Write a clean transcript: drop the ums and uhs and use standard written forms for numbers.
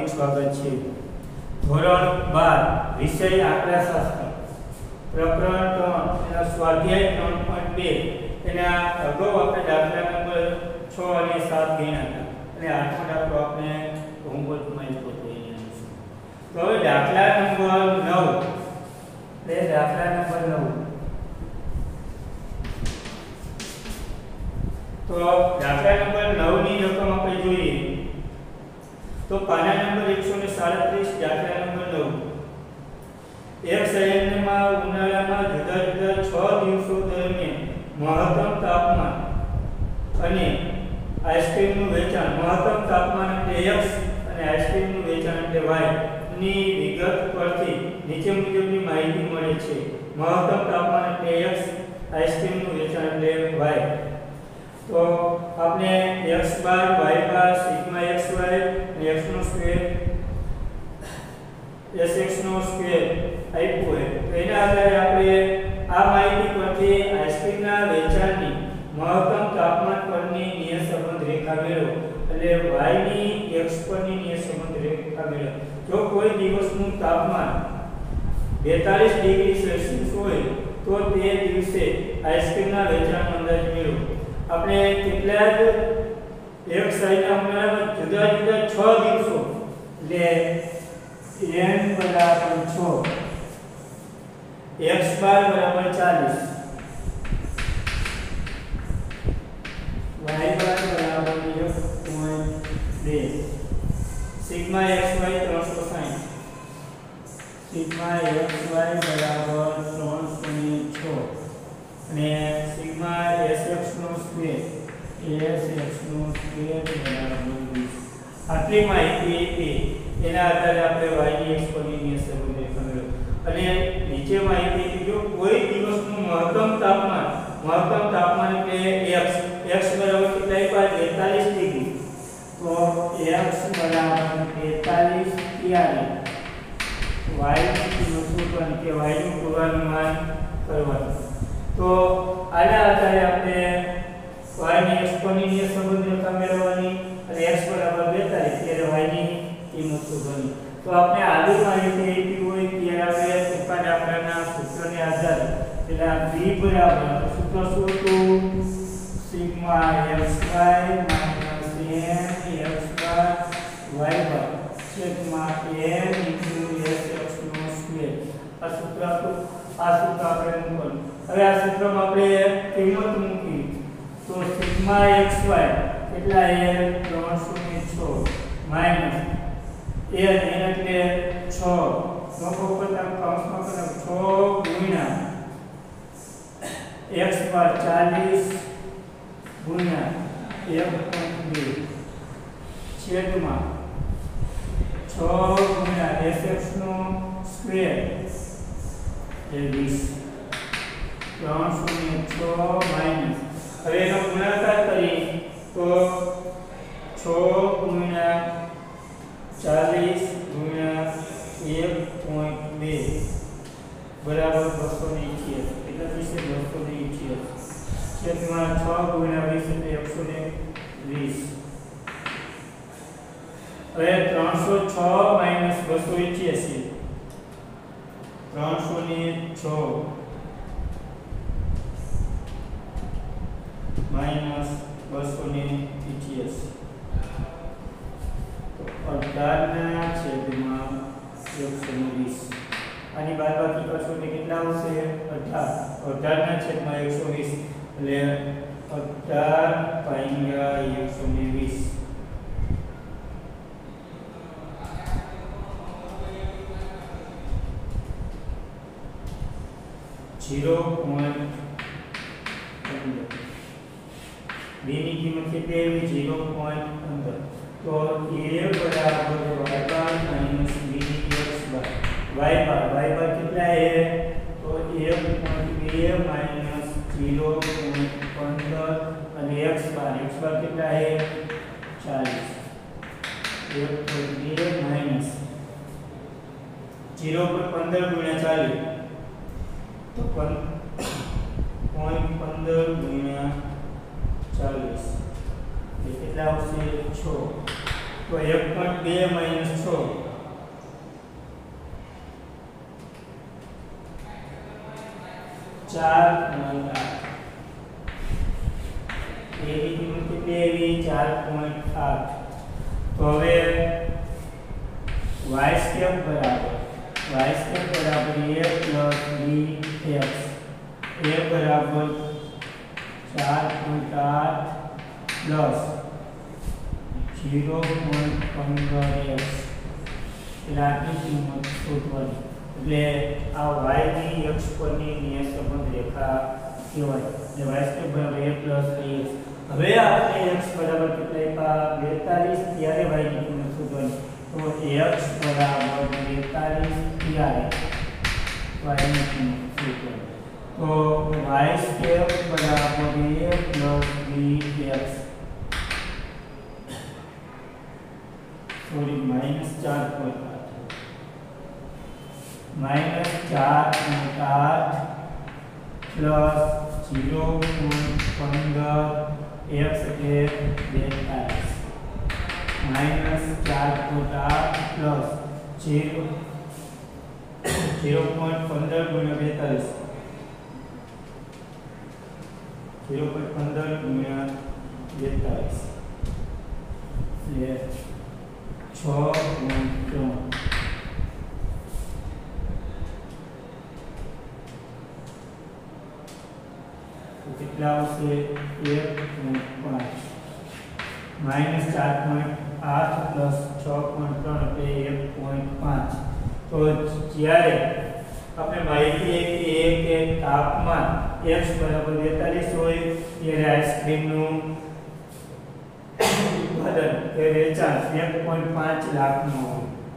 હાર્દિક સ્વાગત છે. ધોરણ 12 વિષય આંકડાશાસ્ત્ર પ્રકરણ 3 એના સ્વાધ્યાય 3.2 એના અગાઉ આપણે દાખલા નંબર 6 અને 7 ગણ્યા હતા અને આઠમો દાખલો આપણે હોમવર્કમાં જ ગોઠવી લઈશું. તો હવે દાખલા નંબર 9 દાખલા નંબર 9 તો દાખલા નંબર 9 ની રકમ આપણે જોઈએ તો પાના નંબર 137 દાખલા નંબર 9 એક શહેરમાં ઉનાળામાં જુદા જુદા 6 દિવસો દરમિયાન મહત્તમ તાપમાન અને આઈસ્ક્રીમનું વેચાણ મહત્તમ તાપમાન એટલે x અને આઈસ્ક્રીમનું વેચાણ એટલે y ની વિગત પરથી નીચે મુજબની માહિતી મળે છે. મહત્તમ તાપમાન એટલે x, આઈસ્ક્રીમનું વેચાણ એટલે y. તો આપણે x bar y bar sigma xy અને x નો સ્ક્વેર sx નો સ્ક્વેર આપ્યો હોય તો એના આધારે આપણે આ માહિતી પરથી આઈસ્ક્રીમના વેચાણની મહત્તમ તાપમાન પરની નિયત સંબંધ રેખા મેળવો એટલે y ની x પરની નિયત સંબંધ રેખા મેળવો. જો કોઈ દિવસનું તાપમાન 42 ડિગ્રી સેલ્સિયસ હોય તો તે દિવસે આઈસ્ક્રીમના વેચાણનો અંદાજ મેળવો. આપણે કેટલા જ એક શહેરના ઉનાળામાં જુદા જુદા 6 દિવસો એટલે n બરાબર 6 x બાર બરાબર 40 y બાર બરાબર 1.2 સિગ્મા xy 360 સિગ્મા xy બરાબર 306 અને સિગ્મા sx નો સ્ક્વેર બરાબર 20. આટલી માહિતી એના આધારે આપણે y ની x પરની નિયત સંબંધ રેખા મેળવો. અને નીચે માહિતી જો કોઈ દિવસનું મહત્તમ તાપમાન એટલે x બરાબર કેટલા આપ્યા 42 ડિગ્રી તો x બરાબર 42 ત્યારે y ની કિંમત શું કે y નું પૂર્વાનુમાન કરવાનું. તો આના આધારે આપણે y ની x પરની નિયત સંબંધ રેખા મેળવવાની અને x બરાબર 42 ત્યારે y ની કિંમત શોધવાની. તો આપણે આવી માહિતી આપી હોય ત્યારે આપણે ટૂંકા દાખલાના સૂત્રને આધારે એટલે b બરાબર સૂત્ર શું હતું sigma xy n x bar y bar છેદમાં n sx નો સ્ક્વેર. આ સૂત્ર આપણે મૂકવાનું. હવે આ સૂત્રમાં આપણે કિંમત મૂકી તો સિગ્મા xy કેટલા n 306 માઈનસ n એટલે 6 નો પોપટા કૌંસમાં કરો 6 ગુણ્યા x બાર 40 ગુણ્યા 1.2 છેદમાં 6 ગુણ્યા sx નો સ્ક્વેર એ 20 306 માઈનસ હવે એનો ગુણાકાર કરી તો 6 ગુણ્યા 40 ગુણ્યા 1.2 બરાબર 288. કેટલા થશે 288 છેદમાં 6 ગુણ્યા 20 એટલે 120. હવે 306 માઈનસ 288 306 માઈનસ 288 18 ના છેદમાં 120. આની બાદબાકી કરશો એટલે કેટલા આવશે 18 ના છેદમાં 120 એટલે 18 ભાગ્યા 120 0.15 b ની કિંમત કેટલી આવી 0.15 તો a બરાબર y બાર માઈનસ b ની x બાર y બાર કેટલા તો 1.2 માઈનસ 0.15 અને x બાર કેટલા 40 1.2 માઈનસ 0.15 ગુણ્યા 40 તો 0.15 ગુણ્યા 40 કેટલા આવશે 6 તો 1.2 માઈનસ 6 4.8 એ ની કિંમત કેટલી આવી 4.8 તો હવે y સ્ક્વેર બરાબર a plus bx a બરાબર 4.8 plus 0.15x એટલે આટલી કિંમત શોધવાની એટલે આ y ની x પરની નિયત સંબંધ રેખા કહેવાય એટલે y સ્ક્વેર બરાબર a plus bx હવે આપણે x બરાબર કેટલા આપ્યા 42 ત્યારે y ની કિંમત શોધવાની તો x બરાબર 42 ત્યારે y ની કિંમત શોધવાની તો y સ્ક્વેર બરાબર a plus bx sorry minus 4.8 minus 4.8 plus 0.15 x એટલે 42 minus 4.8 plus 0.15 ગુણ્યા 42 0.15 ગુણ્યા 42 એટલે 6.3 તો કેટલા આવશે 1.5 minus 4.8 plus 6.3 એટલે 1.5 તો જ્યારે આપણે માહિતી એ કે તાપમાન x બરાબર 42 હોય ત્યારે આઈસ્ક્રીમનું ઉત્પાદન કે વેચાણ 1.5 લાખનું હોય